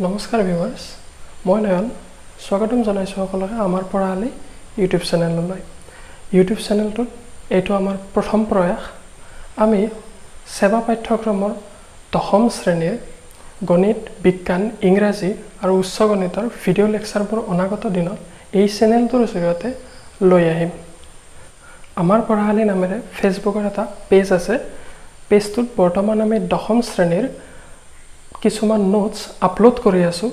নমস্কাৰ ভিউৱাৰ্ছ মই নয়ন স্বাগতম জনাইছো সকলোকে আমাৰ পঢ়ালি ইউটিউব চেনেললৈ ইউটিউব চেনেলটোত এইটো আমাৰ প্ৰথম প্ৰয়াস আমি সেৱা পাঠ্যক্ৰমৰ দশম শ্ৰেণীৰ গণিত বিজ্ঞান ইংৰাজী আৰু উচ্চ গণিতৰ ভিডিও লেকচাৰবোৰ অনাগত দিনত এই চেনেলটোৰ জৰিয়তে লৈ আহিম আমাৰ পঢ়ালি নামেৰে ফেসবুকৰ এটা পেজ আছে পেজটোত বৰ্তমান আমি দশম শ্ৰেণীৰ কিছুমান নোটস আপলোড কৰি আছো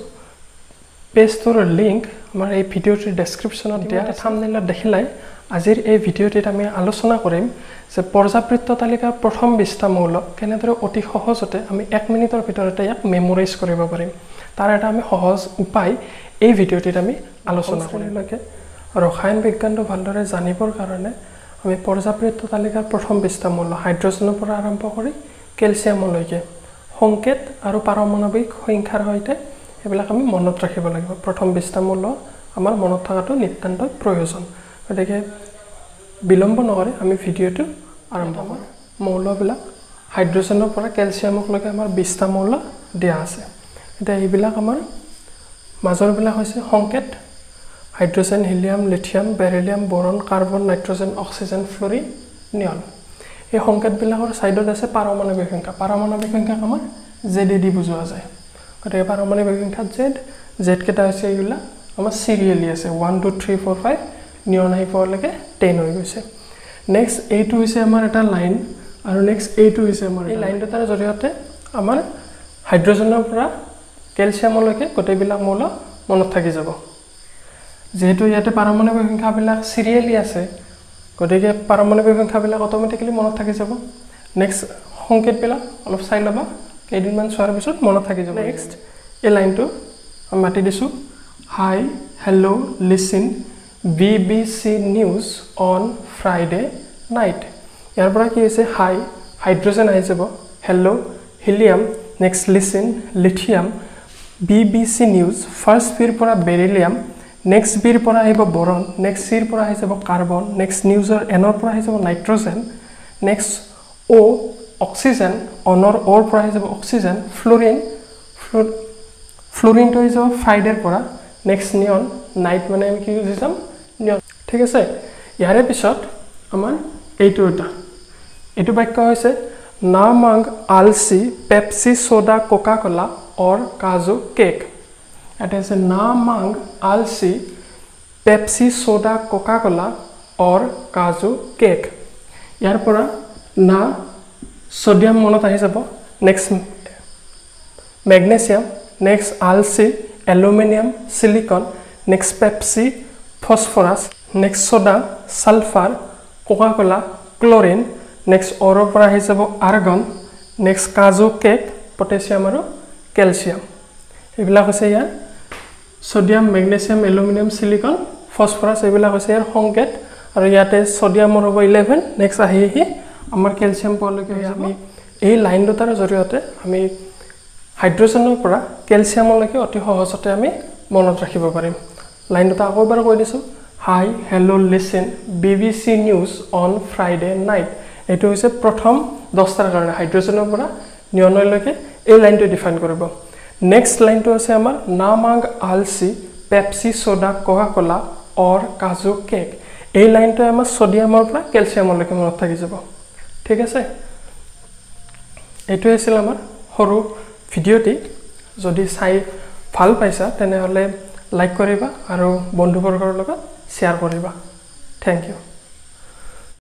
পেজটোৰ লিংক আমাৰ এই ভিডিওটোৰ ডেসক্ৰিপচনত দিয়া থাম্বনেইলত দেখিলাই আজিৰ এই ভিডিওটিত আমি আলোচনা কৰিম যে পৰ্যাবৃত্ত তালিকাৰ প্ৰথম 20টা মৌল কেনেদৰে অতি সহজতে আমি 1 মিনিটৰ ভিতৰতে ইয়াক মেমোৰাইজ কৰিব পাৰিম তাৰ এটা আমি সহজ উপায় এই ভিডিওটিত আমি আলোচনা কৰিম ৰসায়ন বিজ্ঞানটো ভালদৰে জানিবৰ কাৰণে আমি পৰ্যাবৃত্ত তালিকাৰ প্ৰথম 20টা মৌল হাইড্ৰজেনৰ পৰা আৰম্ভ কৰি কেলছিয়ামলৈকে সংকেত আৰু পাৰমাণৱিক সংখ্যাৰ সৈতে এবিলাক আমি মনত ৰাখিব লাগিব প্ৰথম 20টা মৌল আমাৰ মনত থকাটো নিতান্ত প্ৰয়োজন গতিকে বিলম্ব নকৰি আমি ভিডিওটো আৰম্ভ কৰিম মৌলবিলাক হাইড্ৰজেনৰ পৰা কেলছিয়ামলৈকে আমাৰ 20টা মৌল দিয়া আছে এটা এইবিলাক আমাৰ মাজৰবিলাক হৈছে সংকেত hydrogen helium lithium beryllium boron carbon nitrogen oxygen fluorine neon এই সংকেতবিলাকৰ সাইডত আছে পাৰমাণৱিক সংখ্যা আমাৰ জেড বুজোৱা যায় গতিকে পাৰমাণৱিক সংখ্যা জেড কেটা আছে এইগুলা আমাৰ সিৰিয়ালি আছে 1 2 3 4 5 নিয়ন আহি পৰলৈকে 10 হৈ গৈছে নেক্সট এইটো হৈছে আমাৰ এটা লাইন আৰু নেক্সট এইটো হৈছে আমাৰ এই লাইন দুটাৰ জৰিয়তে আমাৰ হাইড্ৰজেনৰ পৰা কেলছিয়ামলৈকে গোটেইবিলাক মৌল মনত থাকি যাব যেহেতু ইয়াতে পাৰমাণৱিক সংখ্যাবিলাক সিৰিয়ালি আছে গতিকে পাৰমাণৱিক সংখ্যাবিলাক অটোমেটিক্যালি মনত থাকি যাব নেক্সট সংকেতবিলাক অলপ চাই লবা কেইদিনমান চোৱাৰ পিছত মনত থাকি যাব নেক্সট এই লাইনটো আমি মাতি দিছো hi hello listen BBC news on Friday night ইয়াৰ পৰা কি হৈছে হাই হাইড্ৰজেন আহি যাব hello helium next listen lithium BBC news first বিৰ পৰা বেৰিলিয়াম নেক্সট বিৰ পৰা আহিব বোৰন নেক্সট সিৰ পৰা আহি যাব কাৰ্বন নেক্সট নিউজৰ এনৰ পৰা আহি যাব নাইট্ৰজেন নেক্সট ও অক্সিজেন অনৰ ওৰ পৰা আহি যাব অক্সিজেন ফ্লোৰিন তো আহি যাব ফ্ৰাইডেৰ পৰা নেক্সট নিয়ন নাইট মানে আমি কি ইউজ কৰিম নিয়ন ঠিক আছে ইয়াৰে পিছত আমাৰ এইটো বাক্য হৈছে না মাং আলসি পেপসি সোডা কোকা কোলা और काजू केक এটা আছে না মাং আলসি পেপসি সোডা কোকা কোলা और काजू केक ইয়াৰ পৰা না সোডিয়াম মনত আহি যাব নেক্সট ম্যাগনেসিয়াম নেক্সট আলসি aluminium silicon next Pepsi phosphorus next soda sulphur coca cola chlorine next অৰৰ পৰা আহি যাব আৰ্গন নেক্সট কাজু কেক পটাছিয়াম আৰু ক্যালসিয়াম এইবিলাক হৈছে ইয়াৰ sodium magnesium aluminium silicon phosphorus এইবিলাক হৈছে ইয়াৰ সংকেত আৰু ইয়াতে সোডিয়ামৰ হ'ব 11 নেক্সট আহি আমাৰ ক্যালসিয়াম পোৱালৈকে আমি এই লাইন দুটাৰ জৰিয়তে আমি হাইড্ৰজেনৰ পৰা ক্যালসিয়ামলৈকে অতি সহজতে আমি মনত ৰাখিব পাৰিম লাইন দুটা আকৌ এবাৰ কৈ দিছো hi hello listen BBC news on Friday night এটো হৈছে প্ৰথম 10টাৰ কাৰণে হাইড্ৰজেনৰ পৰা নিয়নলৈকে এই লাইনটো ডিফাইন কৰিব নেক্সট লাইনটো আছে আমাৰ না মাং আলসি পেপসি সোডা কোকা কোলা और काजू केक এই লাইনটো আমাৰ সোডিয়ামৰ পৰা ক্যালসিয়ামলৈকে মনত থাকি যাব ঠিক আছে এটো আছিল আমাৰ সৰু ভিডিওটি যদি চাই ভাল পাইছা তেনে হলে লাইক কৰিবা আৰু বন্ধুবৰ্গৰ লগত শেয়াৰ কৰিবা থ্যাংক ইউ